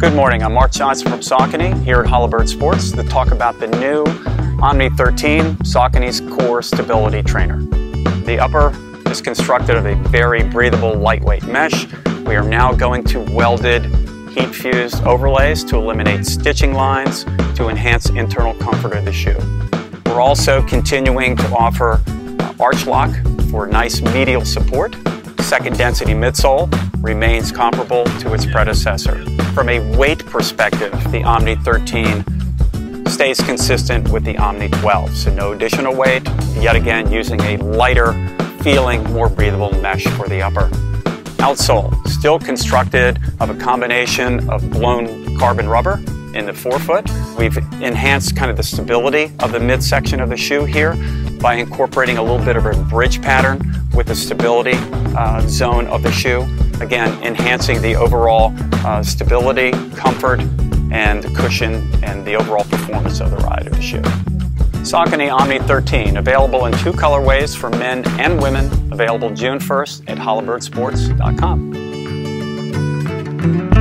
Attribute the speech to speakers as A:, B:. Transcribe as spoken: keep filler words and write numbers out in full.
A: Good morning, I'm Mark Johnson from Saucony here at Holabird Sports to talk about the new Omni thirteen, Saucony's core stability trainer. The upper is constructed of a very breathable, lightweight mesh. We are now going to welded, heat-fused overlays to eliminate stitching lines to enhance internal comfort of the shoe. We're also continuing to offer uh, arch lock for nice medial support. Second density midsole remains comparable to its predecessor. From a weight perspective, the Omni thirteen stays consistent with the Omni twelve, so no additional weight, yet again using a lighter feeling, more breathable mesh for the upper. Outsole, still constructed of a combination of blown carbon rubber in the forefoot. We've enhanced kind of the stability of the midsection of the shoe here by incorporating a little bit of a bridge pattern with the stability uh, zone of the shoe. Again, enhancing the overall uh, stability, comfort, and cushion, and the overall performance of the ride of the shoe. Saucony Omni thirteen, available in two colorways for men and women, available June first at holabird sports dot com.